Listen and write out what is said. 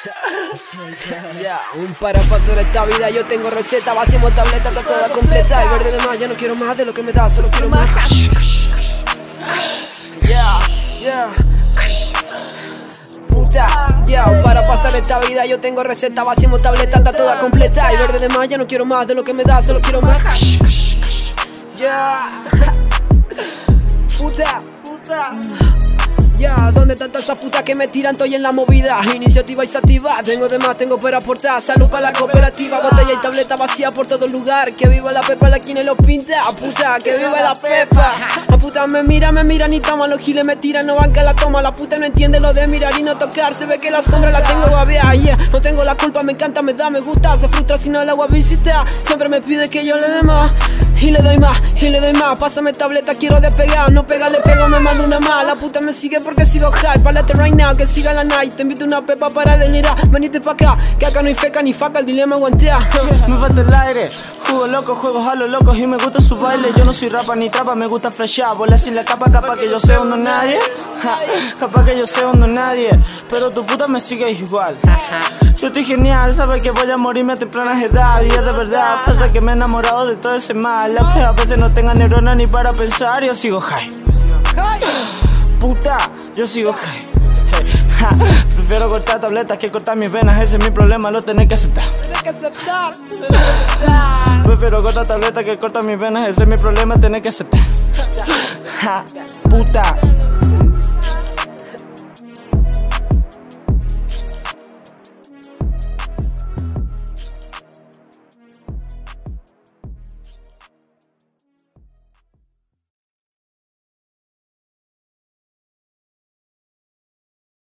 Ya, un para pasar esta vida, yo tengo receta, vaciamos tableta, está toda completa. Y verde de más, yo no quiero más de lo que me da, solo quiero más cash. Yeah. Puta, yeah, para pasar esta vida, yo tengo receta, vaciamos tableta, está toda completa. Y verde de más, yo no quiero más de lo que me da, solo quiero más cash. Yeah. Puta. Ya, ¿dónde están todas esas putas que me tiran? Estoy en la movida, iniciativa y sativa. Tengo de más, tengo para aportar. Salud para la cooperativa, botella y tableta vacía por todo lugar. Que viva la pepa, la quien lo pinta. Puta, que viva la pepa. La puta me miran y toman. Los giles me tiran, no banca la toma. La puta no entiende lo de mirar y no tocar. Se ve que la sombra la tengo babea, yeah. No tengo la culpa, me encanta, me da, me gusta. Se frustra si no la voy a visitar. Siempre me pide que yo le dé más. Y le doy más, pásame tableta, quiero despegar. No pega, le pego, me mando una más. La puta me sigue porque sigo high. Pálate right now, que siga la night. Te invito una pepa para delirar. Venite pa' acá, que acá no hay feca ni faca. El dilema aguantea. Me falta el aire, juego loco, juegos a los locos y me gusta su baile. Yo no soy rapa ni trapa, me gusta flashear. Volar sin la capa, capaz que yo sea uno nadie. Capaz que yo sea uno nadie, pero tu puta me sigue igual. Yo estoy genial, sabes que voy a morirme a tempranas edades. Y es de verdad, pasa que me he enamorado de todo ese mal. A veces no tengo neuronas ni para pensar, yo sigo high. Puta, yo sigo high. Prefiero cortar tabletas que cortar mis venas, ese es mi problema, lo tenés que aceptar. Prefiero cortar tabletas que cortar mis venas, ese es mi problema, tenés que aceptar. Puta.